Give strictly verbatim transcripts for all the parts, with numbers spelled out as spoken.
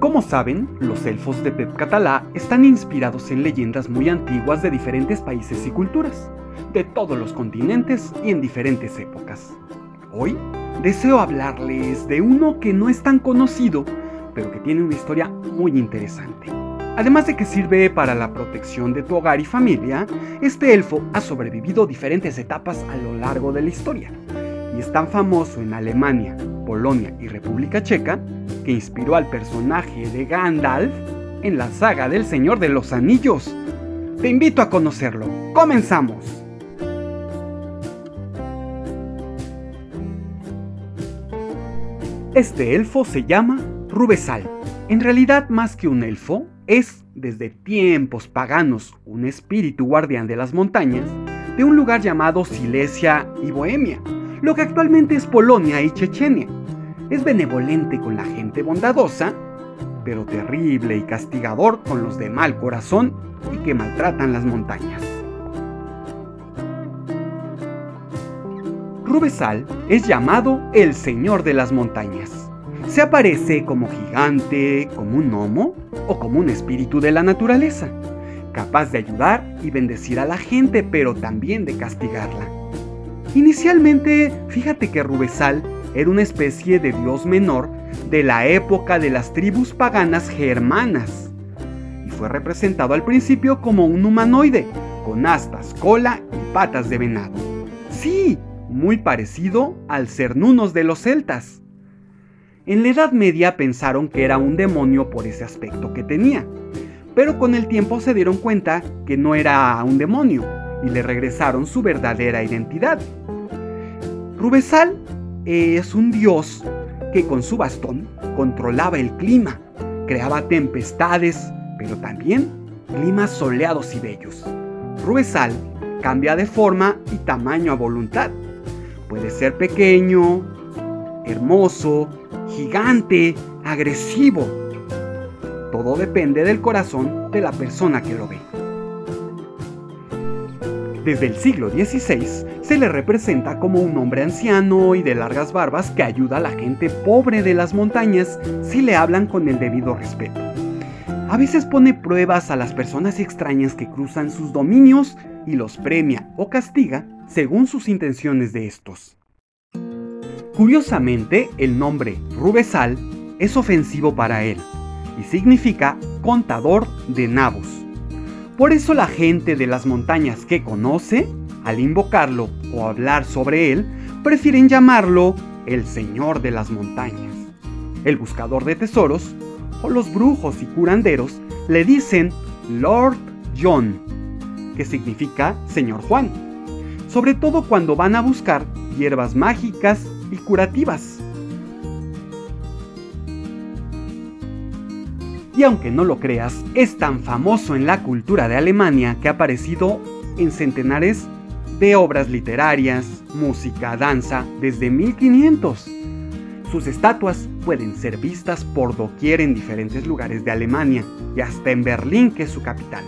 Como saben, los elfos de Pep Català están inspirados en leyendas muy antiguas de diferentes países y culturas, de todos los continentes y en diferentes épocas. Hoy deseo hablarles de uno que no es tan conocido, pero que tiene una historia muy interesante. Además de que sirve para la protección de tu hogar y familia, este elfo ha sobrevivido diferentes etapas a lo largo de la historia, y es tan famoso en Alemania, Polonia y República Checa, que inspiró al personaje de Gandalf en la saga del Señor de los Anillos. Te invito a conocerlo. ¡Comenzamos! Este elfo se llama Rubezal. En realidad, más que un elfo, es, desde tiempos paganos, un espíritu guardián de las montañas, de un lugar llamado Silesia y Bohemia, lo que actualmente es Polonia y Chechenia. Es benevolente con la gente bondadosa, pero terrible y castigador con los de mal corazón y que maltratan las montañas. Rubezal es llamado el Señor de las Montañas. Se aparece como gigante, como un gnomo o como un espíritu de la naturaleza, capaz de ayudar y bendecir a la gente, pero también de castigarla. Inicialmente, fíjate que Rubezal era una especie de dios menor de la época de las tribus paganas germanas, y fue representado al principio como un humanoide, con astas, cola y patas de venado. Sí, muy parecido al Cernunnos de los celtas. En la Edad Media pensaron que era un demonio por ese aspecto que tenía, pero con el tiempo se dieron cuenta que no era un demonio y le regresaron su verdadera identidad. Rubezal es un dios que con su bastón controlaba el clima, creaba tempestades, pero también climas soleados y bellos. Rubezal cambia de forma y tamaño a voluntad. Puede ser pequeño, hermoso, gigante, agresivo. Todo depende del corazón de la persona que lo ve. Desde el siglo dieciséis se le representa como un hombre anciano y de largas barbas que ayuda a la gente pobre de las montañas si le hablan con el debido respeto. A veces pone pruebas a las personas extrañas que cruzan sus dominios y los premia o castiga según sus intenciones de estos. Curiosamente, el nombre Rubezal es ofensivo para él y significa contador de nabos. Por eso la gente de las montañas que conoce, al invocarlo o hablar sobre él, prefieren llamarlo el Señor de las Montañas. El buscador de tesoros, o los brujos y curanderos, le dicen Lord John, que significa Señor Juan, sobre todo cuando van a buscar hierbas mágicas y curativas. Y aunque no lo creas, es tan famoso en la cultura de Alemania que ha aparecido en centenares de obras literarias, música, danza, desde mil quinientos. Sus estatuas pueden ser vistas por doquier en diferentes lugares de Alemania y hasta en Berlín, que es su capital.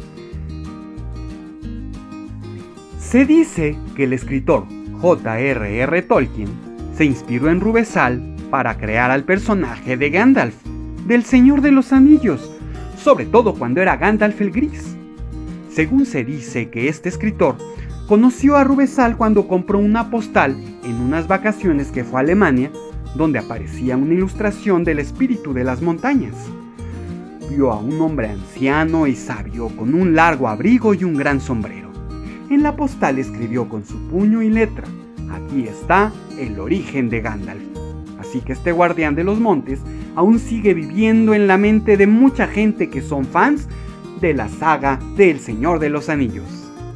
Se dice que el escritor J R R Tolkien se inspiró en Rubezal para crear al personaje de Gandalf, del Señor de los Anillos, sobre todo cuando era Gandalf el Gris. Según se dice que este escritor conoció a Rubezal cuando compró una postal en unas vacaciones que fue a Alemania, donde aparecía una ilustración del espíritu de las montañas. Vio a un hombre anciano y sabio con un largo abrigo y un gran sombrero. En la postal escribió con su puño y letra: aquí está el origen de Gandalf. Así que este guardián de los montes aún sigue viviendo en la mente de mucha gente que son fans de la saga del Señor de los Anillos.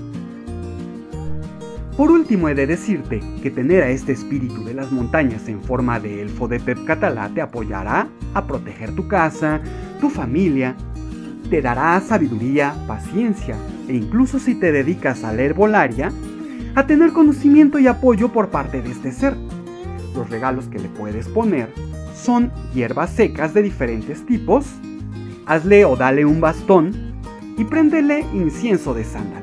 Por último, he de decirte que tener a este espíritu de las montañas en forma de elfo de Pep Català te apoyará a proteger tu casa, tu familia, te dará sabiduría, paciencia e incluso si te dedicas a la herbolaria, a tener conocimiento y apoyo por parte de este ser. Los regalos que le puedes poner son hierbas secas de diferentes tipos, hazle o dale un bastón y préndele incienso de sándalo.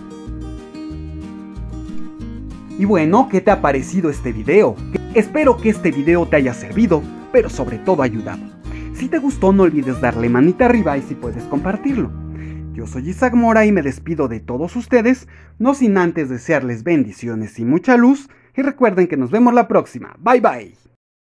Y bueno, ¿qué te ha parecido este video? Espero que este video te haya servido, pero sobre todo ayudado. Si te gustó, no olvides darle manita arriba y si puedes compartirlo. Yo soy Isaac Mora y me despido de todos ustedes, no sin antes desearles bendiciones y mucha luz, y recuerden que nos vemos la próxima. Bye bye.